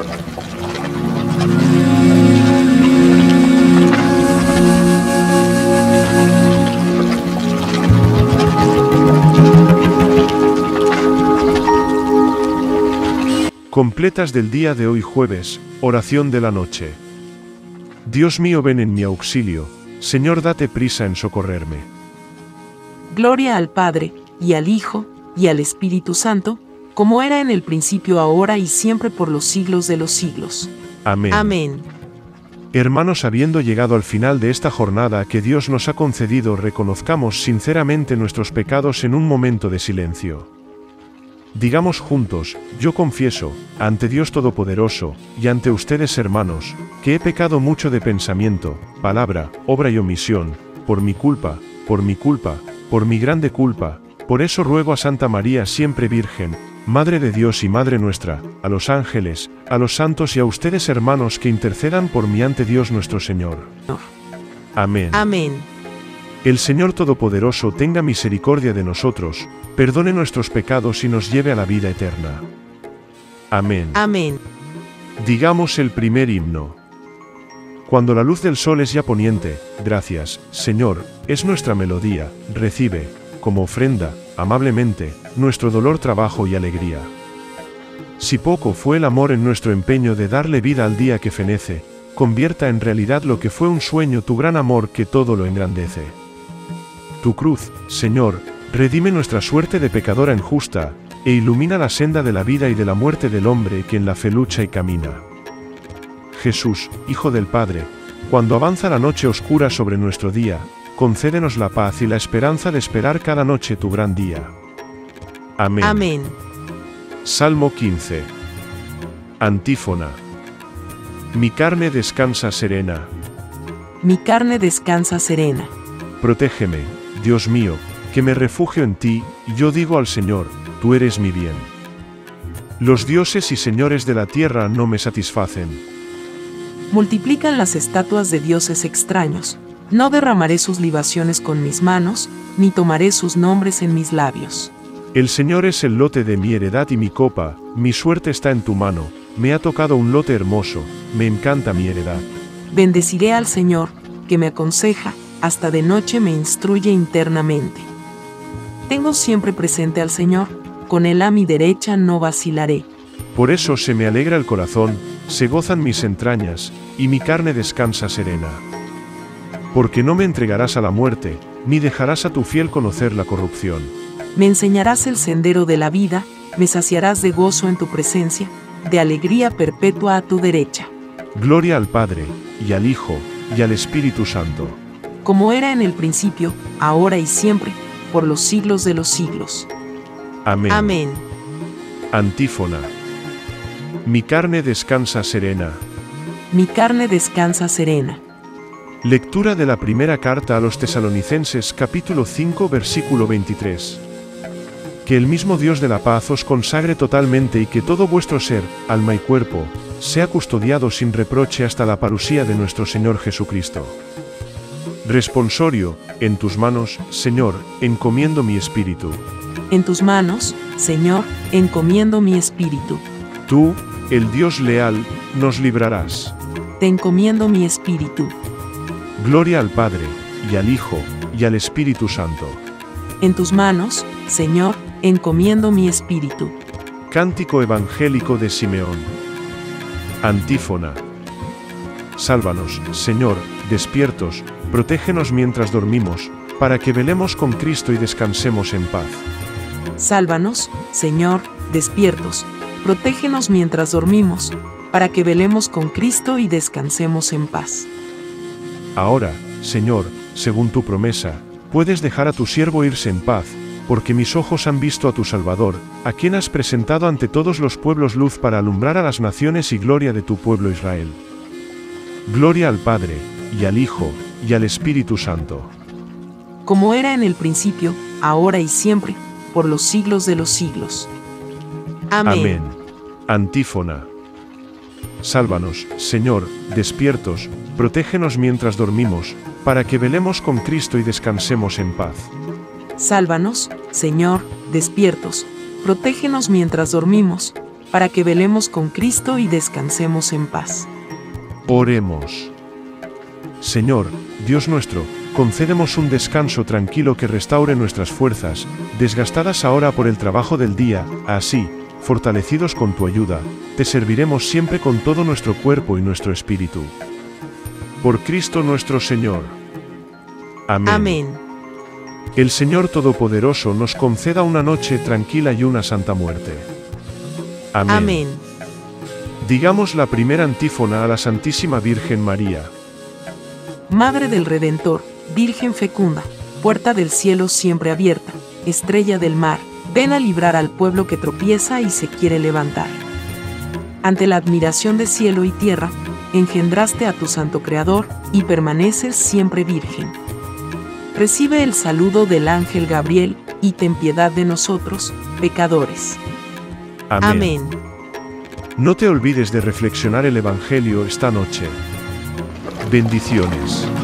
Completas del día de hoy jueves, oración de la noche. Dios mío, ven en mi auxilio, Señor, date prisa en socorrerme. Gloria al Padre, y al Hijo, y al Espíritu Santo, como era en el principio, ahora y siempre, por los siglos de los siglos. Amén. Amén. Hermanos, habiendo llegado al final de esta jornada que Dios nos ha concedido, reconozcamos sinceramente nuestros pecados en un momento de silencio. Digamos juntos: yo confieso, ante Dios Todopoderoso, y ante ustedes, hermanos, que he pecado mucho de pensamiento, palabra, obra y omisión, por mi culpa, por mi grande culpa. Por eso ruego a Santa María siempre Virgen, Madre de Dios y Madre nuestra, a los ángeles, a los santos y a ustedes, hermanos, que intercedan por mí ante Dios nuestro Señor. Amén. Amén. El Señor Todopoderoso tenga misericordia de nosotros, perdone nuestros pecados y nos lleve a la vida eterna. Amén. Amén. Digamos el primer himno. Cuando la luz del sol es ya poniente, gracias, Señor, es nuestra melodía, recibe, como ofrenda, amablemente, nuestro dolor, trabajo y alegría. Si poco fue el amor en nuestro empeño de darle vida al día que fenece, convierta en realidad lo que fue un sueño tu gran amor que todo lo engrandece. Tu cruz, Señor, redime nuestra suerte de pecadora injusta, e ilumina la senda de la vida y de la muerte del hombre que en la fe lucha y camina. Jesús, Hijo del Padre, cuando avanza la noche oscura sobre nuestro día, concédenos la paz y la esperanza de esperar cada noche tu gran día. Amén. Amén. Salmo 15. Antífona. Mi carne descansa serena. Mi carne descansa serena. Protégeme, Dios mío, que me refugio en ti, y yo digo al Señor, tú eres mi bien. Los dioses y señores de la tierra no me satisfacen. Multiplican las estatuas de dioses extraños. No derramaré sus libaciones con mis manos, ni tomaré sus nombres en mis labios. El Señor es el lote de mi heredad y mi copa, mi suerte está en tu mano, me ha tocado un lote hermoso, me encanta mi heredad. Bendeciré al Señor, que me aconseja, hasta de noche me instruye internamente. Tengo siempre presente al Señor, con Él a mi derecha no vacilaré. Por eso se me alegra el corazón, se gozan mis entrañas, y mi carne descansa serena. Porque no me entregarás a la muerte, ni dejarás a tu fiel conocer la corrupción. Me enseñarás el sendero de la vida, me saciarás de gozo en tu presencia, de alegría perpetua a tu derecha. Gloria al Padre, y al Hijo, y al Espíritu Santo. Como era en el principio, ahora y siempre, por los siglos de los siglos. Amén. Amén. Antífona. Mi carne descansa serena. Mi carne descansa serena. Lectura de la primera carta a los Tesalonicenses, capítulo 5, versículo 23. Que el mismo Dios de la paz os consagre totalmente y que todo vuestro ser, alma y cuerpo, sea custodiado sin reproche hasta la parusía de nuestro Señor Jesucristo. Responsorio: en tus manos, Señor, encomiendo mi espíritu. En tus manos, Señor, encomiendo mi espíritu. Tú, el Dios leal, nos librarás. Te encomiendo mi espíritu. Gloria al Padre, y al Hijo, y al Espíritu Santo. En tus manos, Señor, encomiendo mi espíritu. Cántico evangélico de Simeón. Antífona. Sálvanos, Señor, despiertos, protégenos mientras dormimos, para que velemos con Cristo y descansemos en paz. Sálvanos, Señor, despiertos, protégenos mientras dormimos, para que velemos con Cristo y descansemos en paz. Ahora, Señor, según tu promesa, puedes dejar a tu siervo irse en paz, porque mis ojos han visto a tu Salvador, a quien has presentado ante todos los pueblos luz para alumbrar a las naciones y gloria de tu pueblo Israel. Gloria al Padre, y al Hijo, y al Espíritu Santo. Como era en el principio, ahora y siempre, por los siglos de los siglos. Amén. Amén. Antífona. Sálvanos, Señor, despiertos, protégenos mientras dormimos, para que velemos con Cristo y descansemos en paz. Sálvanos, Señor, despiertos, protégenos mientras dormimos, para que velemos con Cristo y descansemos en paz. Oremos. Señor, Dios nuestro, concédenos un descanso tranquilo que restaure nuestras fuerzas, desgastadas ahora por el trabajo del día, así, fortalecidos con tu ayuda, te serviremos siempre con todo nuestro cuerpo y nuestro espíritu. Por Cristo nuestro Señor. Amén. Amén. El Señor Todopoderoso nos conceda una noche tranquila y una santa muerte. Amén. Amén. Digamos la primera antífona a la Santísima Virgen María. Madre del Redentor, Virgen fecunda, puerta del cielo siempre abierta, estrella del mar, ven a librar al pueblo que tropieza y se quiere levantar. Ante la admiración de cielo y tierra, engendraste a tu santo Creador, y permaneces siempre virgen. Recibe el saludo del ángel Gabriel, y ten piedad de nosotros, pecadores. Amén. Amén. No te olvides de reflexionar el Evangelio esta noche. Bendiciones.